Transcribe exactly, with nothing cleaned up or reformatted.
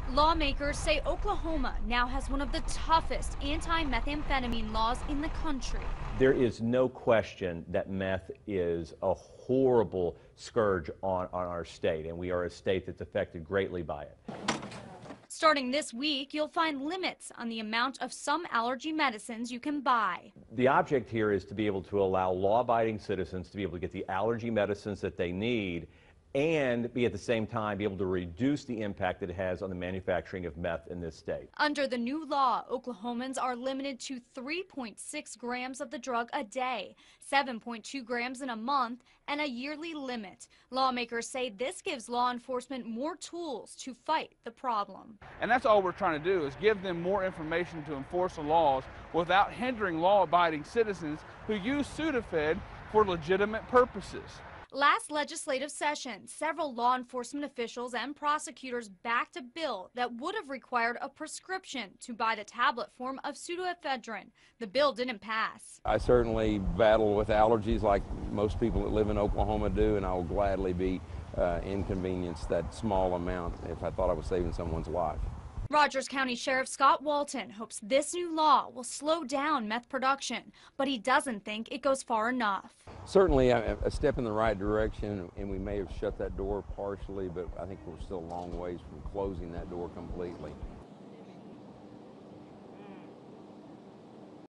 Lawmakers say Oklahoma now has one of the toughest anti-methamphetamine laws in the country. There is no question that meth is a horrible scourge on, on our state, and we are a state that's affected greatly by it. Starting this week, you'll find limits on the amount of some allergy medicines you can buy. The object here is to be able to allow law-abiding citizens to be able to get the allergy medicines that they need and be at the same time be able to reduce the impact that it has on the manufacturing of meth in this state. Under the new law, Oklahomans are limited to three point six grams of the drug a day, seven point two grams in a month, and a yearly limit. Lawmakers say this gives law enforcement more tools to fight the problem. And that's all we're trying to do, is give them more information to enforce the laws without hindering law-abiding citizens who use Sudafed for legitimate purposes. Last legislative session, several law enforcement officials and prosecutors backed a bill that would have required a prescription to buy the tablet form of pseudoephedrine. The bill didn't pass. I certainly battle with allergies like most people that live in Oklahoma do, and I will gladly be uh, inconvenienced that small amount if I thought I was saving someone's life. Rogers County Sheriff Scott Walton hopes this new law will slow down meth production, but he doesn't think it goes far enough. Certainly a, a step in the right direction, and we may have shut that door partially, but I think we're still a long ways from closing that door completely.